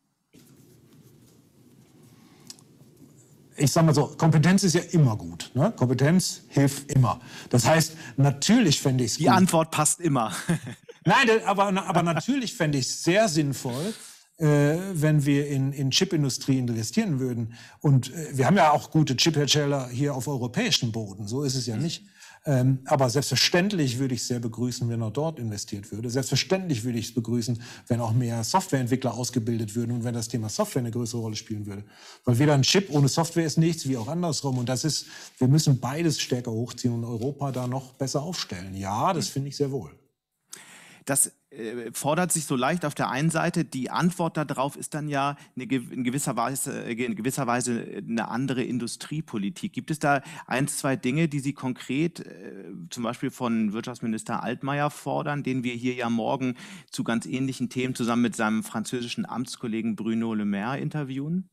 Ich sage mal so, Kompetenz ist ja immer gut. Ne? Kompetenz hilft immer. Das heißt, natürlich fände ich es gut. Die Antwort passt immer. Nein, aber, aber natürlich fände ich es sehr sinnvoll, äh, wenn wir in, in Chipindustrie investieren würden. Und äh, wir haben ja auch gute Chiphersteller hier auf europäischem Boden, so ist es ja nicht. Ähm, aber selbstverständlich würde ich es sehr begrüßen, wenn auch dort investiert würde. Selbstverständlich würde ich es begrüßen, wenn auch mehr Softwareentwickler ausgebildet würden und wenn das Thema Software eine größere Rolle spielen würde. Weil weder ein Chip ohne Software ist nichts, wie auch andersrum. Und das ist, wir müssen beides stärker hochziehen und Europa da noch besser aufstellen. Ja, das finde ich sehr wohl. Das äh, fordert sich so leicht auf der einen Seite. Die Antwort darauf ist dann ja eine, in, gewisser Weise, in gewisser Weise eine andere Industriepolitik. Gibt es da ein, zwei Dinge, die Sie konkret äh, zum Beispiel von Wirtschaftsminister Altmaier fordern, den wir hier ja morgen zu ganz ähnlichen Themen zusammen mit seinem französischen Amtskollegen Bruno Le Maire interviewen?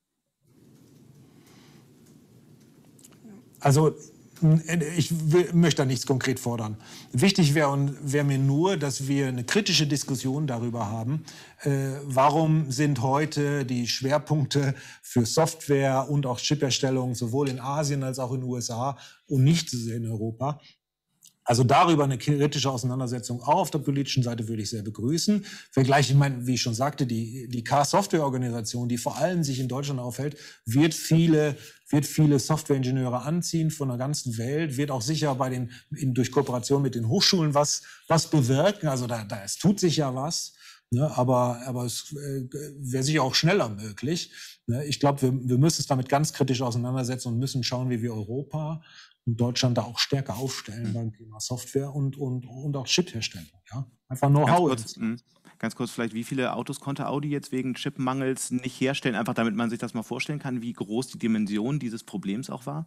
Also ich will, möchte da nichts konkret fordern. Wichtig wäre wär mir nur, dass wir eine kritische Diskussion darüber haben, äh, warum sind heute die Schwerpunkte für Software und auch Chipherstellung sowohl in Asien als auch in den U S A und nicht so sehr in Europa. Also darüber eine kritische Auseinandersetzung auch auf der politischen Seite würde ich sehr begrüßen. Vergleich, ich meine, wie ich schon sagte, die, die Car-Software-Organisation, die vor allem sich in Deutschland aufhält, wird viele, wird viele Software-Ingenieure anziehen von der ganzen Welt, wird auch sicher bei den, in, durch Kooperation mit den Hochschulen was, was bewirken. Also da, da, es tut sich ja was. Ne, aber, aber es äh, wäre sicher auch schneller möglich. Ne, ich glaube, wir, wir müssen es damit ganz kritisch auseinandersetzen und müssen schauen, wie wir Europa und Deutschland da auch stärker aufstellen beim Thema Software und, und, und auch Chipherstellung. Ja? Einfach Know-how. Ganz kurz, ganz kurz vielleicht, wie viele Autos konnte Audi jetzt wegen Chipmangels nicht herstellen? Einfach damit man sich das mal vorstellen kann, wie groß die Dimension dieses Problems auch war?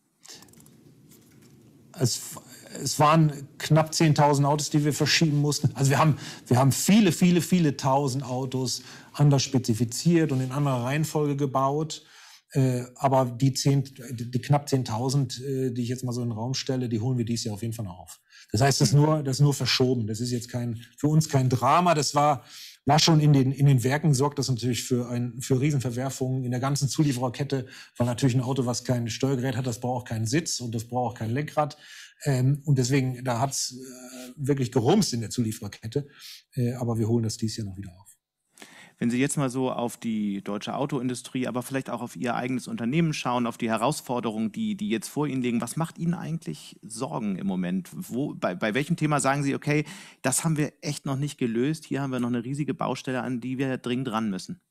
Es, es waren knapp zehntausend Autos, die wir verschieben mussten. Also wir haben, wir haben viele, viele, viele tausend Autos anders spezifiziert und in anderer Reihenfolge gebaut. Äh, aber die, zehn, die, die knapp zehntausend, äh, die ich jetzt mal so in den Raum stelle, die holen wir dieses Jahr auf jeden Fall noch auf. Das heißt, das ist nur, das ist nur verschoben. Das ist jetzt kein, für uns kein Drama. Das war, war schon in den, in den Werken, sorgt das natürlich für, ein, für Riesenverwerfungen in der ganzen Zuliefererkette, weil natürlich ein Auto, was kein Steuergerät hat, das braucht auch keinen Sitz und das braucht auch kein Lenkrad. Ähm, und deswegen, da hat's äh, wirklich gerumst in der Zuliefererkette. Äh, aber wir holen das dieses Jahr noch wieder auf. Wenn Sie jetzt mal so auf die deutsche Autoindustrie, aber vielleicht auch auf Ihr eigenes Unternehmen schauen, auf die Herausforderungen, die, die jetzt vor Ihnen liegen, was macht Ihnen eigentlich Sorgen im Moment? Wo, bei, bei welchem Thema sagen Sie, okay, das haben wir echt noch nicht gelöst, hier haben wir noch eine riesige Baustelle, an die wir dringend ran müssen?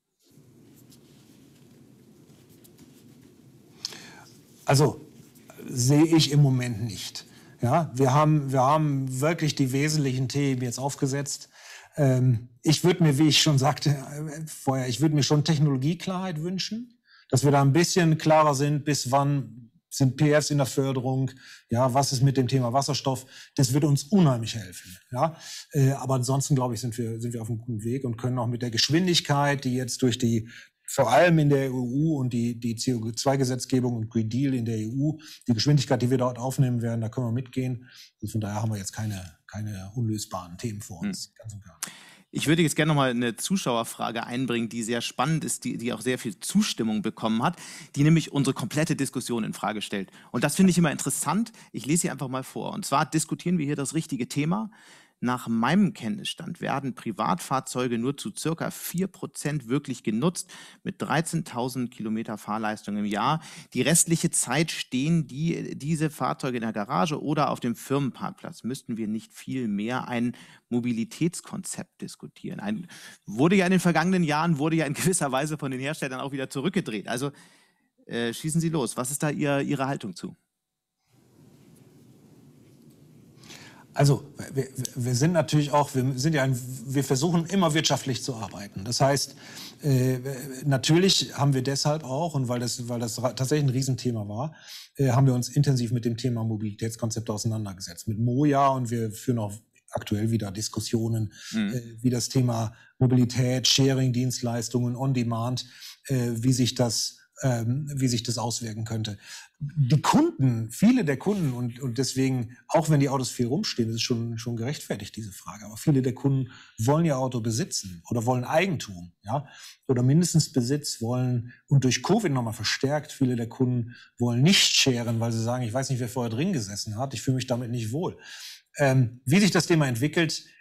Also sehe ich im Moment nicht. Ja, wir haben, wir haben wirklich die wesentlichen Themen jetzt aufgesetzt. Ähm, ich würde mir, wie ich schon sagte äh, vorher, ich würde mir schon Technologieklarheit wünschen, dass wir da ein bisschen klarer sind, bis wann sind P Fs in der Förderung, ja, was ist mit dem Thema Wasserstoff, das würde uns unheimlich helfen, ja, äh, aber ansonsten, glaube ich, sind wir, sind wir auf einem guten Weg und können auch mit der Geschwindigkeit, die jetzt durch die, vor allem in der E U und die, die C O zwei Gesetzgebung und Green Deal in der E U, die Geschwindigkeit, die wir dort aufnehmen werden, da können wir mitgehen, und von daher haben wir jetzt keine, keine unlösbaren Themen vor uns, hm. ganz und gar. Ich würde jetzt gerne noch mal eine Zuschauerfrage einbringen, die sehr spannend ist, die, die auch sehr viel Zustimmung bekommen hat, die nämlich unsere komplette Diskussion in Frage stellt. Und das finde ich immer interessant. Ich lese sie einfach mal vor. Und zwar diskutieren wir hier das richtige Thema. Nach meinem Kenntnisstand werden Privatfahrzeuge nur zu circa vier Prozent wirklich genutzt, mit dreizehntausend Kilometer Fahrleistung im Jahr. Die restliche Zeit stehen die, diese Fahrzeuge in der Garage oder auf dem Firmenparkplatz. Müssten wir nicht viel mehr ein Mobilitätskonzept diskutieren? Ein, wurde ja in den vergangenen Jahren, wurde ja in gewisser Weise von den Herstellern auch wieder zurückgedreht. Also äh, schießen Sie los. Was ist da Ihr, Ihre Haltung zu? Also wir, wir sind natürlich auch, wir sind ja ein, wir versuchen immer wirtschaftlich zu arbeiten. Das heißt, äh, natürlich haben wir deshalb auch, und weil das, weil das tatsächlich ein Riesenthema war, äh, haben wir uns intensiv mit dem Thema Mobilitätskonzepte auseinandergesetzt. Mit Moja, und wir führen auch aktuell wieder Diskussionen, mhm. äh, wie das Thema Mobilität, Sharing-Dienstleistungen, On-Demand, äh, wie sich das Ähm, wie sich das auswirken könnte. Die Kunden, viele der Kunden, und, und deswegen, auch wenn die Autos viel rumstehen, das ist schon, schon gerechtfertigt, diese Frage, aber viele der Kunden wollen ihr Auto besitzen oder wollen Eigentum, ja, oder mindestens Besitz wollen, und durch Covid nochmal verstärkt, viele der Kunden wollen nicht sharen, weil sie sagen, ich weiß nicht, wer vorher drin gesessen hat, ich fühle mich damit nicht wohl. Ähm, wie sich das Thema entwickelt,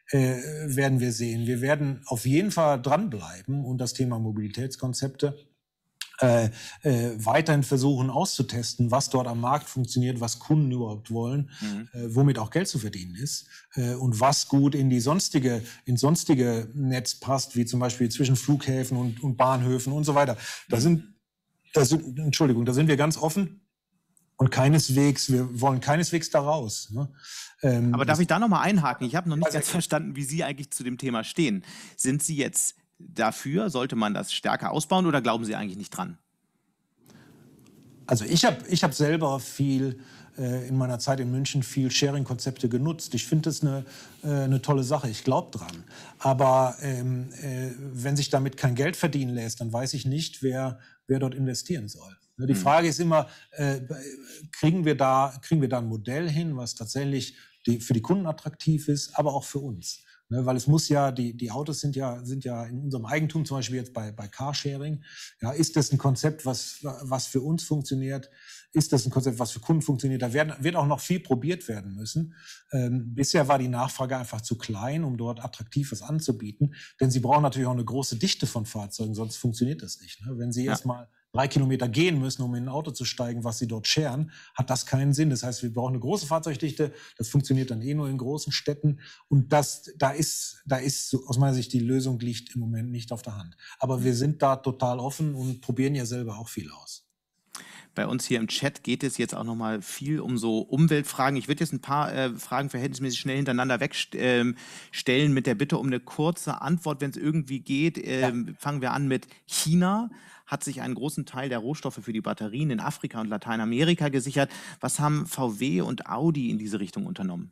äh, werden wir sehen. Wir werden auf jeden Fall dranbleiben und das Thema Mobilitätskonzepte Äh, äh, weiterhin versuchen auszutesten, was dort am Markt funktioniert, was Kunden überhaupt wollen, mhm. äh, womit auch Geld zu verdienen ist äh, und was gut in die sonstige, in sonstige Netz passt, wie zum Beispiel zwischen Flughäfen und, und Bahnhöfen und so weiter. Da sind, da sind, Entschuldigung, da sind wir ganz offen und keineswegs, wir wollen keineswegs da raus. Ne? Ähm, Aber darf ich da nochmal einhaken? Ich habe noch nicht also, ganz verstanden, wie Sie eigentlich zu dem Thema stehen. Sind Sie jetzt dafür, sollte man das stärker ausbauen oder glauben Sie eigentlich nicht dran? Also ich habe ich hab selber viel äh, in meiner Zeit in München viel Sharing-Konzepte genutzt. Ich finde das eine, äh, eine tolle Sache. Ich glaube dran. Aber ähm, äh, wenn sich damit kein Geld verdienen lässt, dann weiß ich nicht, wer, wer dort investieren soll. Die Frage ist immer, äh, kriegen wir da, kriegen wir da ein Modell hin, was tatsächlich die, für die Kunden attraktiv ist, aber auch für uns. Ne, weil es muss ja, die, die Autos sind ja, sind ja in unserem Eigentum, zum Beispiel jetzt bei, bei Carsharing. Ja, ist das ein Konzept, was, was für uns funktioniert? Ist das ein Konzept, was für Kunden funktioniert? Da werden, wird auch noch viel probiert werden müssen. Ähm, bisher war die Nachfrage einfach zu klein, um dort Attraktives anzubieten. Denn Sie brauchen natürlich auch eine große Dichte von Fahrzeugen, sonst funktioniert das nicht. Ne? Wenn Sie ja. erstmal drei Kilometer gehen müssen, um in ein Auto zu steigen, was Sie dort sharen, hat das keinen Sinn. Das heißt, wir brauchen eine große Fahrzeugdichte. Das funktioniert dann eh nur in großen Städten. Und das, da ist, da ist so, aus meiner Sicht, die Lösung liegt im Moment nicht auf der Hand. Aber wir sind da total offen und probieren ja selber auch viel aus. Bei uns hier im Chat geht es jetzt auch noch mal viel um so Umweltfragen. Ich würde jetzt ein paar äh, Fragen verhältnismäßig schnell hintereinander wegstellen ähm, mit der Bitte um eine kurze Antwort, wenn es irgendwie geht. Ähm, ja. Fangen wir an mit China. Hat sich einen großen Teil der Rohstoffe für die Batterien in Afrika und Lateinamerika gesichert. Was haben V W und Audi in diese Richtung unternommen?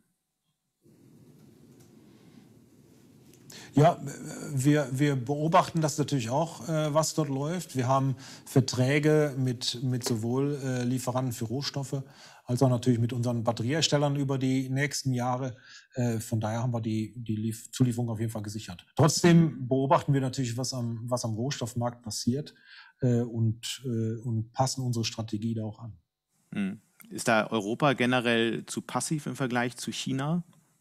Ja, wir, wir beobachten das natürlich auch, äh, was dort läuft. Wir haben Verträge mit, mit sowohl äh, Lieferanten für Rohstoffe als auch natürlich mit unseren Batterieherstellern über die nächsten Jahre. Äh, von daher haben wir die, die Lief- Zulieferung auf jeden Fall gesichert. Trotzdem beobachten wir natürlich, was am, was am Rohstoffmarkt passiert äh, und, äh, und passen unsere Strategie da auch an. Hm. Ist da Europa generell zu passiv im Vergleich zu China?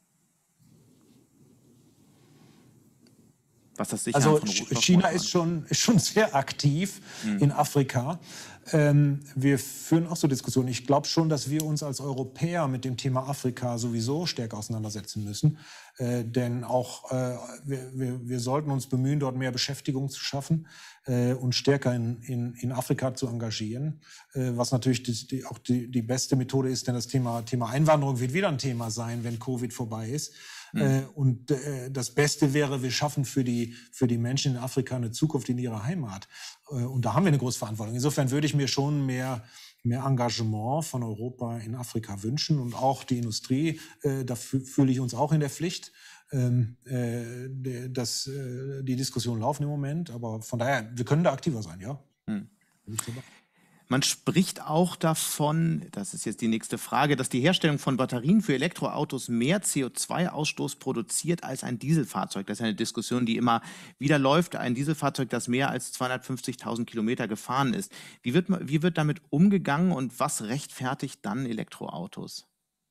Was das Sichern also von China ist schon, ist schon sehr aktiv mhm. in Afrika. Ähm, wir führen auch so Diskussionen. Ich glaube schon, dass wir uns als Europäer mit dem Thema Afrika sowieso stärker auseinandersetzen müssen. Äh, denn auch äh, wir, wir, wir sollten uns bemühen, dort mehr Beschäftigung zu schaffen äh, und stärker in, in, in Afrika zu engagieren. Äh, was natürlich die, die, auch die, die beste Methode ist, denn das Thema, Thema Einwanderung wird wieder ein Thema sein, wenn Covid vorbei ist. Mhm. Und äh, das Beste wäre, wir schaffen für die, für die Menschen in Afrika eine Zukunft in ihrer Heimat. Äh, und da haben wir eine große Verantwortung. Insofern würde ich mir schon mehr, mehr Engagement von Europa in Afrika wünschen. Und auch die Industrie, äh, da fühle ich uns auch in der Pflicht. Ähm, äh, das, äh, die Diskussionen laufen im Moment. Aber von daher, wir können da aktiver sein, ja. Mhm. Man spricht auch davon, das ist jetzt die nächste Frage, dass die Herstellung von Batterien für Elektroautos mehr C O zwei Ausstoß produziert als ein Dieselfahrzeug. Das ist eine Diskussion, die immer wieder läuft. Ein Dieselfahrzeug, das mehr als zweihundertfünfzigtausend Kilometer gefahren ist. Wie wird, wie wird damit umgegangen und was rechtfertigt dann Elektroautos?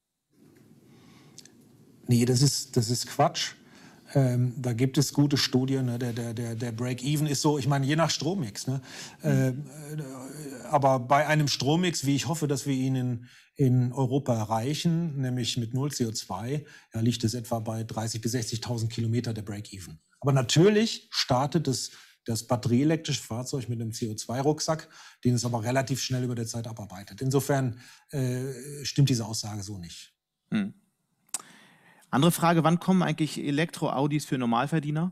Nee, das ist, das ist Quatsch. Ähm, da gibt es gute Studien, ne? der, der, der, der Break-Even ist so, ich meine, je nach Strommix. Ne? Mhm. Äh, aber bei einem Strommix, wie ich hoffe, dass wir ihn in, in Europa erreichen, nämlich mit null C O zwei, ja, liegt es etwa bei dreißigtausend bis sechzigtausend Kilometer der Break-Even. Aber natürlich startet das, das batterieelektrische Fahrzeug mit einem C O zwei Rucksack, den es aber relativ schnell über der Zeit abarbeitet. Insofern äh, stimmt diese Aussage so nicht. Mhm. Andere Frage, wann kommen eigentlich Elektro-Audis für Normalverdiener?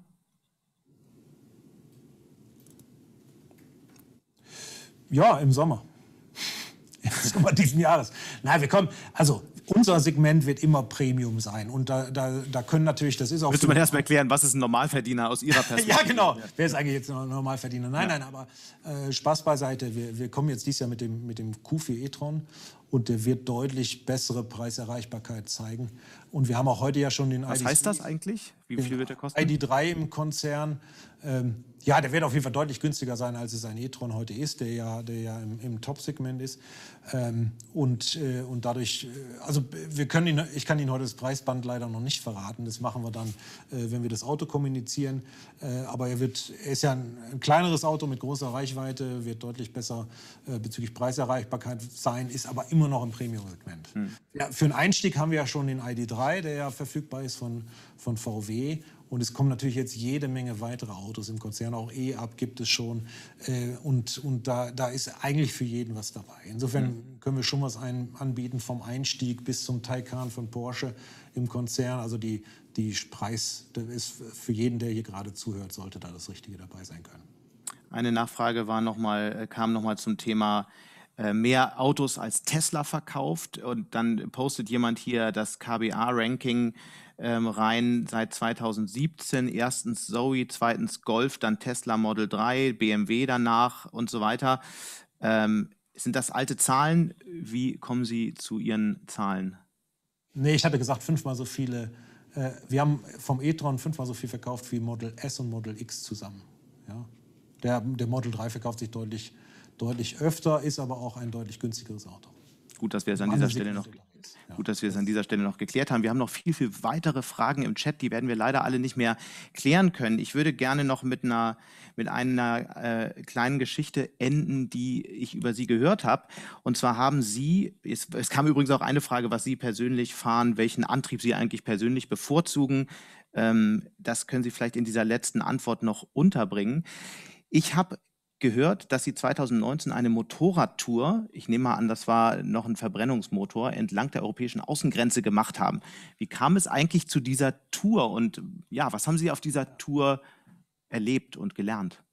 Ja, im Sommer. Im Sommer diesen Jahres. Nein, wir kommen, also unser Segment wird immer Premium sein. Und da, da, da können natürlich, das ist auch... Müsste man erst mal erklären, was ist ein Normalverdiener aus Ihrer Perspektive? Ja, genau. Wer ist eigentlich jetzt ein Normalverdiener? Nein, ja. nein, aber äh, Spaß beiseite. Wir, wir kommen jetzt dieses Jahr mit dem, mit dem Q vier e-tron. und der wird deutlich bessere Preiserreichbarkeit zeigen. Und wir haben auch heute ja schon den Was I D heißt das eigentlich? Wie viel wird der kosten? I D drei im Konzern. Ähm, ja, der wird auf jeden Fall deutlich günstiger sein, als es ein e-tron heute ist, der ja, der ja im, im Top-Segment ist. Ähm, und, äh, und dadurch, äh, also wir können ihn, ich kann Ihnen heute das Preisband leider noch nicht verraten. Das machen wir dann, äh, wenn wir das Auto kommunizieren. Äh, aber er, wird, er ist ja ein, ein kleineres Auto mit großer Reichweite, wird deutlich besser äh, bezüglich Preiserreichbarkeit sein, ist aber immer noch im Premium-Segment. Hm. Ja, für einen Einstieg haben wir ja schon den I D drei, der ja verfügbar ist von, von V W. Und es kommen natürlich jetzt jede Menge weitere Autos im Konzern, auch E-Up gibt es schon. Äh, und und da, da ist eigentlich für jeden was dabei. Insofern mhm. können wir schon was ein, anbieten, vom Einstieg bis zum Taycan von Porsche im Konzern. Also die, die Preis, das ist für jeden, der hier gerade zuhört, sollte da das Richtige dabei sein können. Eine Nachfrage war noch mal, kam nochmal zum Thema äh, mehr Autos als Tesla verkauft. Und dann postet jemand hier das K B A-Ranking Ähm, rein seit zweitausendsiebzehn, erstens Zoe, zweitens Golf, dann Tesla Model drei, B M W danach und so weiter. Ähm, sind das alte Zahlen? Wie kommen Sie zu Ihren Zahlen? Nee, ich hatte gesagt, fünfmal so viele. Äh, wir haben vom e-tron fünfmal so viel verkauft wie Model S und Model X zusammen. Ja? Der, der Model drei verkauft sich deutlich, deutlich öfter, ist aber auch ein deutlich günstigeres Auto. Gut, dass wir es an dieser Stelle noch... Gut, dass wir es an dieser Stelle noch geklärt haben. Wir haben noch viel, viel weitere Fragen im Chat, die werden wir leider alle nicht mehr klären können. Ich würde gerne noch mit einer, mit einer äh, kleinen Geschichte enden, die ich über Sie gehört habe. Und zwar haben Sie, es, es kam übrigens auch eine Frage, was Sie persönlich fahren, welchen Antrieb Sie eigentlich persönlich bevorzugen. Ähm, das können Sie vielleicht in dieser letzten Antwort noch unterbringen. Ich habe gehört, dass Sie zweitausendneunzehn eine Motorradtour, ich nehme mal an, das war noch ein Verbrennungsmotor, entlang der europäischen Außengrenze gemacht haben. Wie kam es eigentlich zu dieser Tour und ja, was haben Sie auf dieser Tour erlebt und gelernt?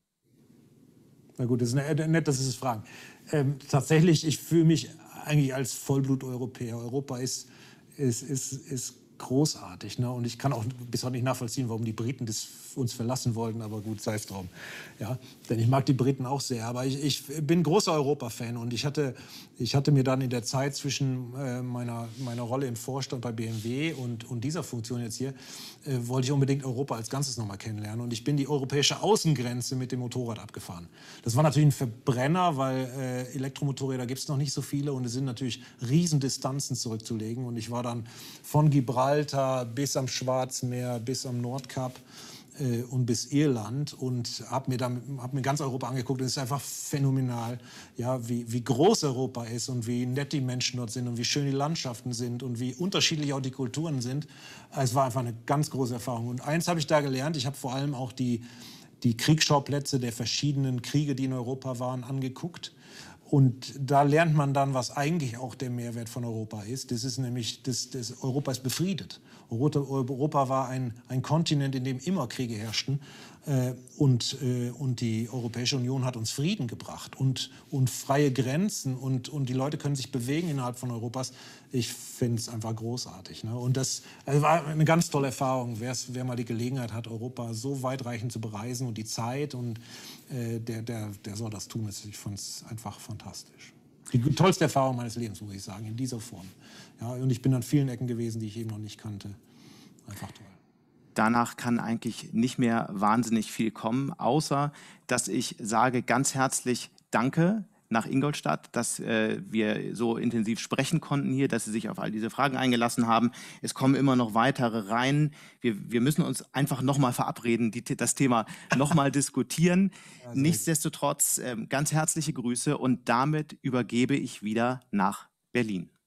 Na gut, das ist nett, dass Sie es fragen. Ähm, tatsächlich, ich fühle mich eigentlich als Vollblut-Europäer. Europa ist, ist, ist, ist großartig. Ne? Und ich kann auch bis heute nicht nachvollziehen, warum die Briten das uns verlassen wollten, aber gut, sei es drum. Ja? Denn ich mag die Briten auch sehr. Aber ich, ich bin großer Europa-Fan und ich hatte, ich hatte mir dann in der Zeit zwischen äh, meiner, meiner Rolle im Vorstand bei B M W und, und dieser Funktion jetzt hier, äh, wollte ich unbedingt Europa als Ganzes nochmal kennenlernen. Und ich bin die europäische Außengrenze mit dem Motorrad abgefahren. Das war natürlich ein Verbrenner, weil äh, Elektromotorräder gibt es noch nicht so viele und es sind natürlich Riesendistanzen zurückzulegen. Und ich war dann von Gibraltar bis am Schwarzmeer, bis am Nordkap äh, und bis Irland und habe mir, dann, hab mir ganz Europa angeguckt. Es ist einfach phänomenal, ja, wie, wie groß Europa ist und wie nett die Menschen dort sind und wie schön die Landschaften sind und wie unterschiedlich auch die Kulturen sind. Es war einfach eine ganz große Erfahrung. Und eins habe ich da gelernt, ich habe vor allem auch die, die Kriegsschauplätze der verschiedenen Kriege, die in Europa waren, angeguckt. Und da lernt man dann, was eigentlich auch der Mehrwert von Europa ist. Das ist nämlich, das, das Europa ist befriedet. Europa, Europa war ein, ein Kontinent, in dem immer Kriege herrschten. Äh, und, äh, und die Europäische Union hat uns Frieden gebracht und, und freie Grenzen. Und, und die Leute können sich bewegen innerhalb von Europas. Ich finde es einfach großartig. Ne? Und das also war eine ganz tolle Erfahrung. Wer's, wer mal die Gelegenheit hat, Europa so weitreichend zu bereisen und die Zeit, und äh, der, der, der soll das tun. Ich fand es einfach fantastisch. Die tollste Erfahrung meines Lebens, muss ich sagen, in dieser Form. Ja, und ich bin an vielen Ecken gewesen, die ich eben noch nicht kannte. Einfach toll. Danach kann eigentlich nicht mehr wahnsinnig viel kommen, außer dass ich sage ganz herzlich Danke nach Ingolstadt, dass äh, wir so intensiv sprechen konnten hier, dass Sie sich auf all diese Fragen eingelassen haben. Es kommen immer noch weitere rein. Wir, wir müssen uns einfach nochmal verabreden, die, das Thema nochmal diskutieren. Ja, nichtsdestotrotz äh, ganz herzliche Grüße und damit übergebe ich wieder nach Berlin.